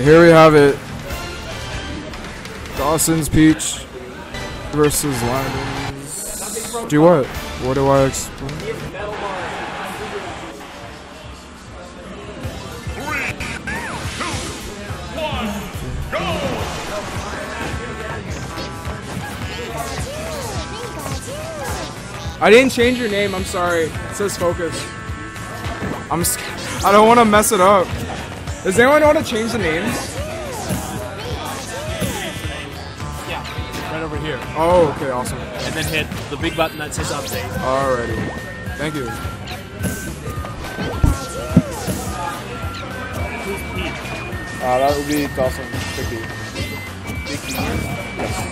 here we have it. Dawson's Peach versus Landon's. Do what? What do I explain? I didn't change your name, I'm sorry. It says Focus. I don't want to mess it up. Does anyone know how to change the names? Yeah, right over here. Oh, okay, awesome. And then hit the big button that says update. Alrighty. Thank you. That would be Dawson. Big D. Big D? Yes.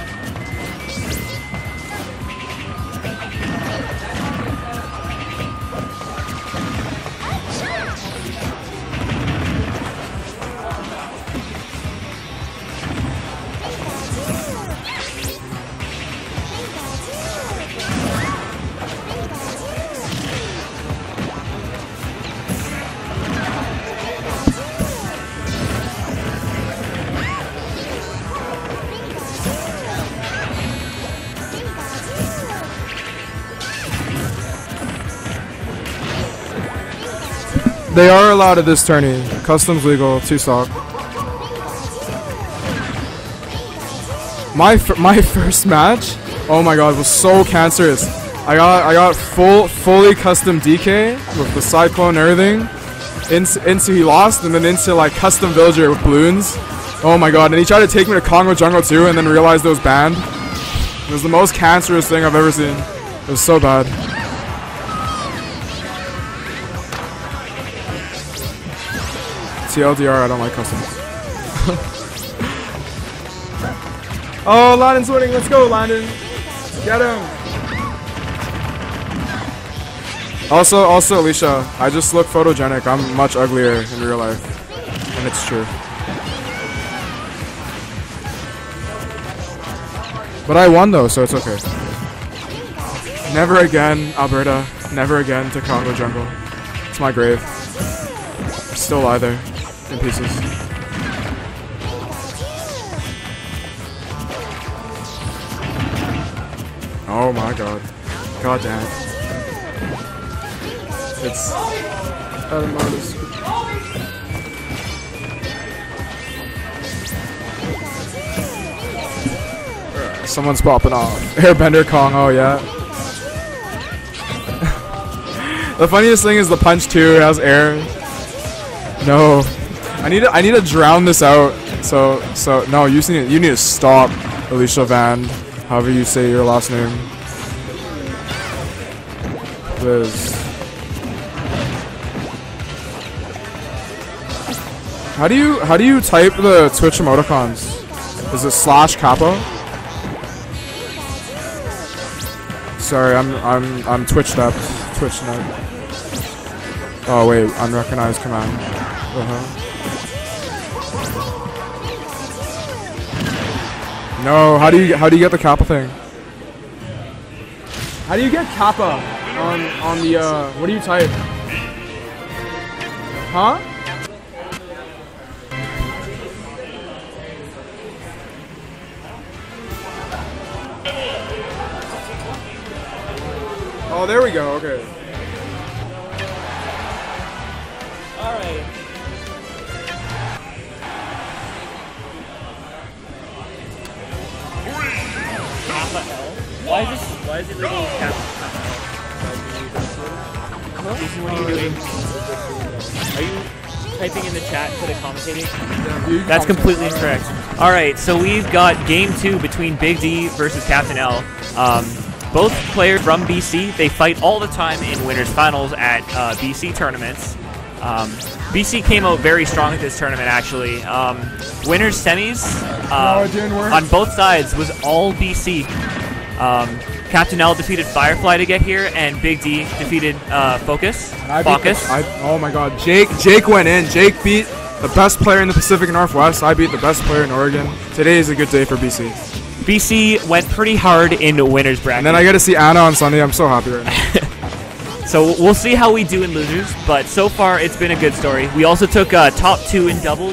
They are allowed at this tourney. Customs legal, 2 stock. My first match, oh my god, was so cancerous. I got fully custom DK with the Cyclone and everything. Into he lost, and then into like custom villager with balloons. Oh my god, and he tried to take me to Congo jungle too, and then realized it was banned. It was the most cancerous thing I've ever seen. It was so bad. TLDR, I don't like customs. Oh, Landon's winning. Let's go, Landon. Get him. Also, Alicia, I just look photogenic. I'm much uglier in real life. And it's true. But I won though, so it's okay. Never again, Alberta. Never again to Congo jungle. It's my grave. I still lie there. In pieces. Oh my god. God damn it. It's someone's popping off. Airbender Kong, oh yeah. The funniest thing is the punch too, it has air. No. I need to drown this out. So no, you need to stop, Alicia Van, however you say your last name. Liz. How do you type the Twitch emoticons? Is it /kappa? Sorry, I'm twitched up. TwitchNet. Oh wait, unrecognized command. No, how do you get the kappa thing? How do you get kappa on the what do you type? Huh? Oh, there we go. Okay. All right. Why is it legal Kappa? Jason, what are you doing? Are you typing in the chat for the commentating? That's completely incorrect. Alright, so we've got game 2 between Big D versus Captain L. Both players from BC, they fight all the time in winners finals at BC tournaments. BC came out very strong at this tournament, actually. Winners semis on both sides was all BC. Captain L defeated Firefly to get here, and Big D defeated Focus. Oh my god, Jake went in. Jake beat the best player in the Pacific Northwest. I beat the best player in Oregon. Today is a good day for BC. BC went pretty hard in the winners bracket. And then I get to see Anna on Sunday. I'm so happy right now. So we'll see how we do in losers, but so far it's been a good story. We also took top 2 in doubles.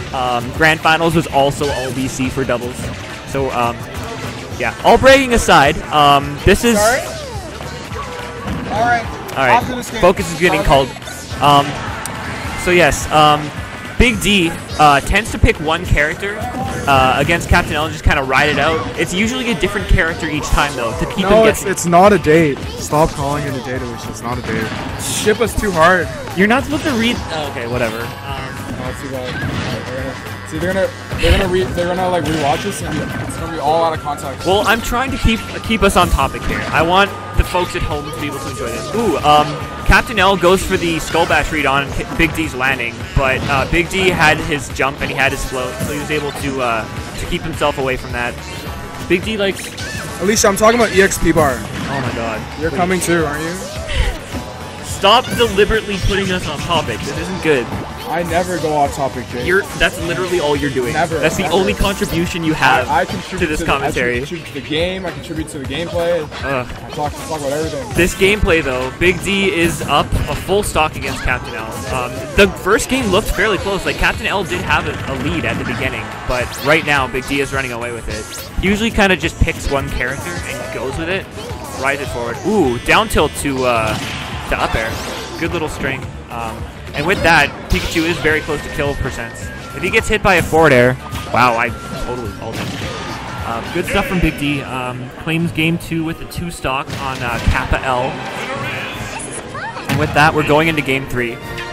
Grand Finals was also all BC for doubles. So, yeah. All bragging aside, this is... Sorry? Alright. Alright. Focus is getting called. So, yes. Big D tends to pick one character against Captain L and just kind of ride it out. It's usually a different character each time, though, to keep him guessing. It's not a date. Stop calling it a date, Alicia. It's not a date. Ship us too hard. You're not supposed to read... okay, whatever. No, it's too bad. See, they're gonna like rewatch this, and it's gonna be all out of context. Well, I'm trying to keep us on topic here. I want the folks at home to be able to enjoy this. Ooh, Captain L goes for the Skull Bash read on Big D's landing, but Big D had his jump and he had his float, so he was able to keep himself away from that. Big D likes... Alicia, I'm talking about EXP bar. Oh my god. You're coming too, aren't you? Stop deliberately putting us on topic. This isn't good. I never go off topic, Jake. That's literally all you're doing. Never. That's the only contribution you have I contribute to this commentary. I contribute to the game. I contribute to the gameplay. I talk about everything. This gameplay, though, Big D is up a full stock against Captain L. The first game looked fairly close. Like, Captain L did have a lead at the beginning, but right now, Big D is running away with it. He usually kind of just picks one character and goes with it, rides it forward. Ooh, down tilt to up air. Good little string. And with that, Pikachu is very close to kill percents. If he gets hit by a forward air, wow, I totally called it. Good stuff from Big D. Claims game 2 with a 2 stock on Kappa L. And with that, we're going into game 3.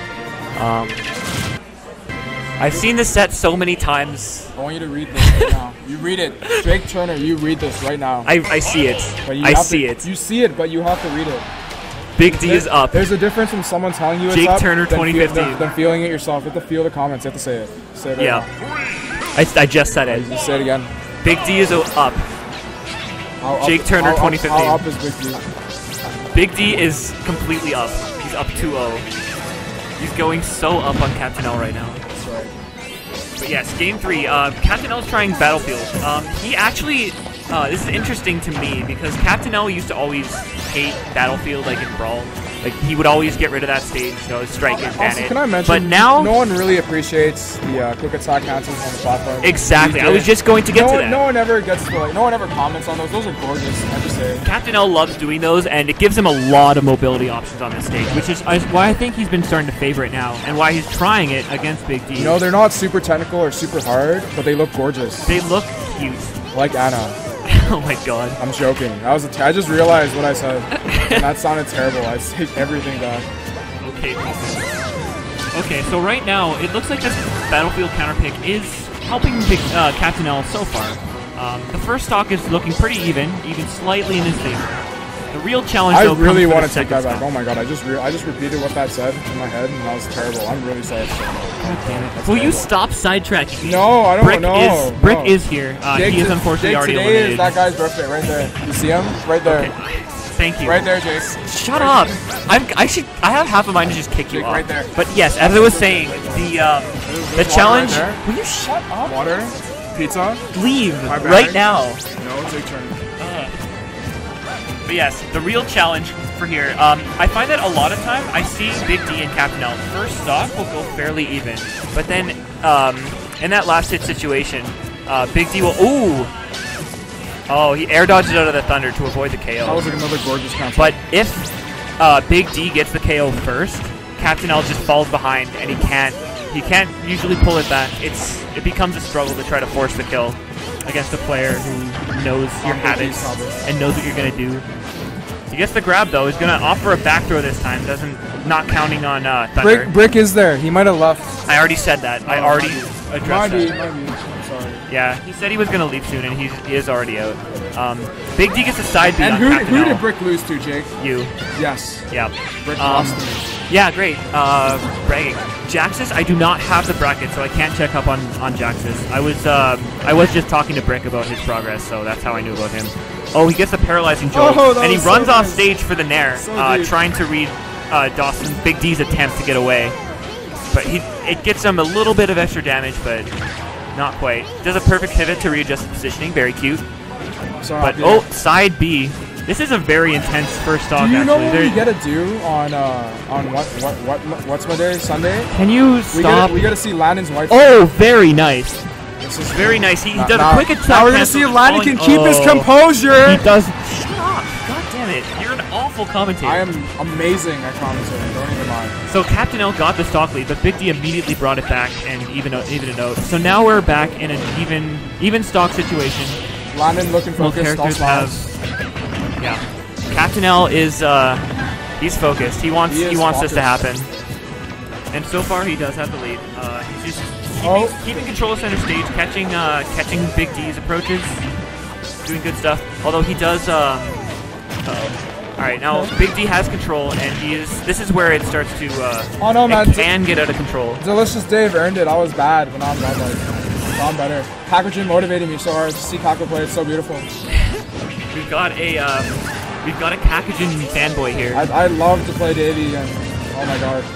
I've seen this set so many times. I want you to read this right now. You read it. Jake Turner, you read this right now. I see it. I see it. You see it, but you have to read it. Big D is up. There's a difference from someone telling you it's Jake up Turner 2015. than feeling it yourself. You have to feel the comments. You have to say it. Say it right now. I just said it. You say it again. Big D is up. Jake Turner 2015. How up is Big D? Big D is completely up. He's up 2-0. He's going so up on Captain L right now. That's right. But yes, game 3. Captain L is trying Battlefield. He actually... this is interesting to me because Captain L used to always hate Battlefield, like in Brawl. Like, he would always get rid of that stage, strike it, ban it. Can I mention, but now, no one really appreciates the quick attack cancels on the platform. Exactly, I was just going to get to that. No one ever gets to, no one ever comments on those. Those are gorgeous, I just say. Captain L loves doing those, and it gives him a lot of mobility options on this stage, which is why I think he's been starting to favor it now, and why he's trying it against Big D. They're not super technical or super hard, but they look gorgeous. They look cute. Like Anna. Oh my god. I'm joking. I just realized what I said. And that sounded terrible. I take everything back. Okay, so right now, it looks like this Battlefield counter pick is helping Captain L so far. The first stock is looking pretty even slightly in his favor. The real challenge, though, I really want to take that back. Oh my god, I just repeated what that said in my head, and that was terrible. I'm really sorry. God damn it. Will you stop sidetracking? No, I don't know. Brick is here. He is unfortunately already eliminated. Today is that guy's birthday right there. You see him? Right there. Okay. Thank you. Right there, Jake. Shut up. I have half a mind to just kick you off. Right there. But yes, as I was saying, the challenge. Right, will you shut up? Water, pizza. Leave right now. No, Jake Turner. But yes, the real challenge for here, I find that a lot of time I see Big D and Captain L. First stock will go fairly even, but then in that last hit situation, Big D will he air dodges out of the thunder to avoid the KO. That was like another gorgeous counter. But if Big D gets the KO first, Captain L just falls behind and he can't usually pull it back. It becomes a struggle to try to force the kill against a player who knows your habits and knows what you're gonna do. He gets the grab though. He's gonna offer a back throw this time. Not counting on Thunder. Brick is there. He might have left. I already said that. I already addressed that. Might be. I'm sorry. Yeah, he said he was gonna leave soon, and he is already out. Big D gets a side B on And Captain who L. did Brick lose to, Jake? You. Yes. Yeah. Brick lost to me. Yeah, great. Bragging. Jaxus, I do not have the bracket, so I can't check up on Jaxus. I was just talking to Brick about his progress, so that's how I knew about him. Oh, he gets a paralyzing jolt, and he runs off stage for the Nair, trying to read Big D's attempt to get away. But it gets him a little bit of extra damage, but not quite. Does a perfect pivot to readjust the positioning, very cute. But side B, This is a very intense first stock. Do you know actually. what we gotta do on what's my day? Sunday? Can you stop? We gotta see Landon's wife. Oh, very nice. This is very nice. He does a quick attack. Now we're gonna see if Landon can keep his composure. He does. Stop! God damn it! You're an awful commentator. I am amazing at commentating. Don't even mind. So Captain L got the stock lead, but Big D immediately brought it back and even it out. So now we're back in an even stock situation. Landon looking focused. Both characters have. Yeah. Captain L is he's focused. He wants this to happen. And so far he does have the lead. He's just keeping control of center stage, catching Big D's approaches, doing good stuff. Although he does Alright, now Big D has control, and this is where it starts to oh no, man, it can get out of control. Delicious Dave earned it. I was bad, but now I'm not like I'm better. Pikachu motivated me so hard to see Kako play. It's so beautiful. We've got a Kakujin fanboy here. I love to play Davey, and oh my god.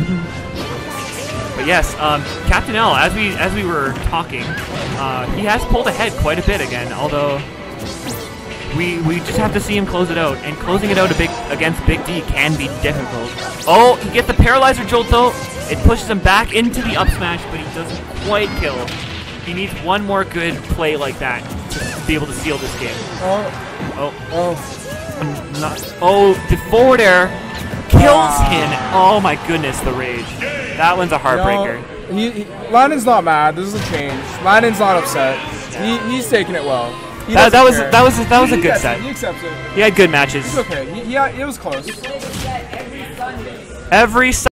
But yes, Captain L, as we were talking, he has pulled ahead quite a bit again. Although we just have to see him close it out, and closing it out against Big D can be difficult. Oh, he gets the paralyzer jolt though. It pushes him back into the up smash, but he doesn't quite kill. He needs one more good play like that to be able to seal this game. The forward air kills him. Oh my goodness, the rage. That one's a heartbreaker. Landon's not mad. This is a change. Landon's not upset. He's taking it well. That was a good set. He accepts it. He had good matches. It's okay. Yeah, it was close. Every